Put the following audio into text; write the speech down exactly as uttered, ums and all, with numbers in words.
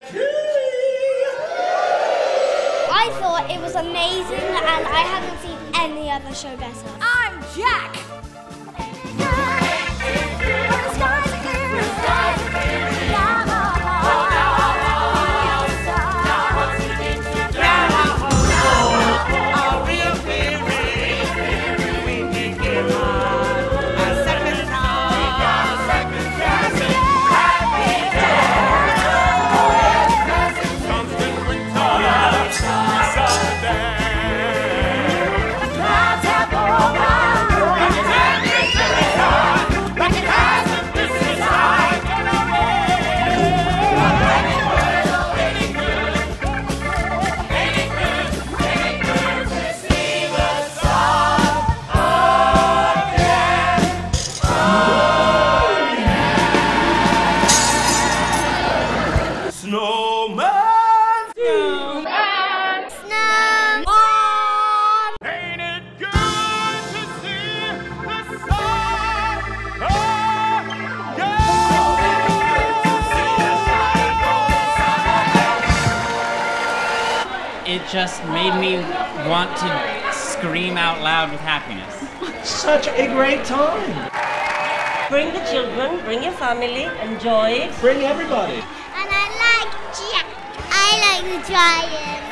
I thought it was amazing and I haven't seen any other show better. I'm Jack! It just made me want to scream out loud with happiness. Such a great time. Bring the children, bring your family, enjoy it. Bring everybody. And I like Jack. I like the giant.